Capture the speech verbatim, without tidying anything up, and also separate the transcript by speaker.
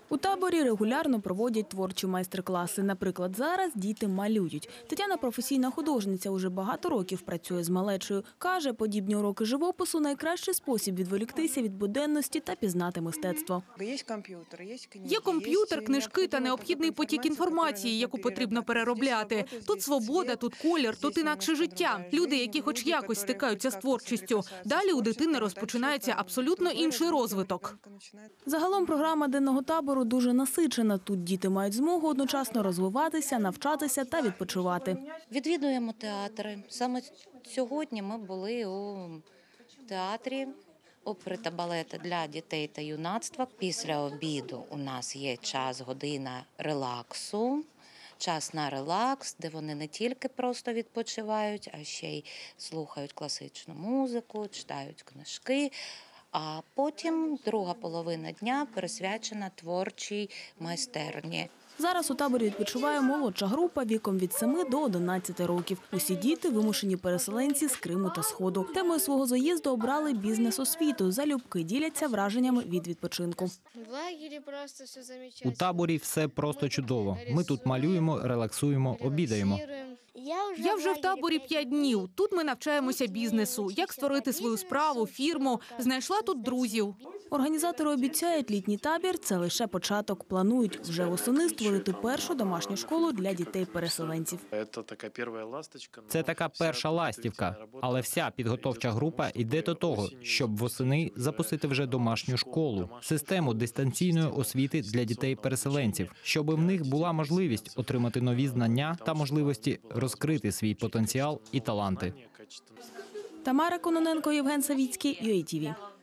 Speaker 1: У таборі регулярно проводять творчі майстер-класи. Наприклад, зараз діти малюють. Тетяна – професійна художниця, уже багато років працює з малечою. Каже, подібні уроки живопису – найкращий спосіб відволіктися від буденності та пізнати мистецтво.
Speaker 2: Є комп'ютер, книжки та необхідний потік інформації, яку потрібно переробляти. Тут свобода, тут колір, тут інакше життя. Люди, які хоч якось стикаються з творчістю. Далі у дитини розпочинається абсолютно інший розвиток.
Speaker 1: Загалом програма денного табору дуже насичена. Тут діти мають змогу одночасно розвиватися, навчатися та відпочивати.
Speaker 3: Відвідуємо театри. Саме сьогодні ми були у театрі опери та балету для дітей та юнацтва. Після обіду у нас є час, година релаксу. Час на релакс, де вони не тільки просто відпочивають, а ще й слухають класичну музику, читають книжки. А потім друга половина дня присвячена творчій майстерні.
Speaker 1: Зараз у таборі відпочиває молодша група віком від семи до одинадцяти років. Усі діти – вимушені переселенці з Криму та Сходу. Темою свого заїзду обрали бізнес-освіту. Залюбки діляться враженнями від відпочинку.
Speaker 4: У таборі все просто чудово. Ми тут малюємо, релаксуємо, обідаємо.
Speaker 2: Я вже в таборі п'ять днів. Тут ми навчаємося бізнесу, як створити свою справу, фірму. Знайшла тут друзів.
Speaker 1: Організатори обіцяють, літній табір – це лише початок. Планують вже восени створити першу домашню школу для дітей-переселенців.
Speaker 4: Це така перша ластівка, але вся підготовча група йде до того, щоб восени запустити вже домашню школу, систему дистанційної освіти для дітей-переселенців, щоб в них була можливість отримати нові знання та можливості розкрити свій потенціал і таланти.
Speaker 1: Тамара Кононенко, Євген Савіцький, ю ей ті ві.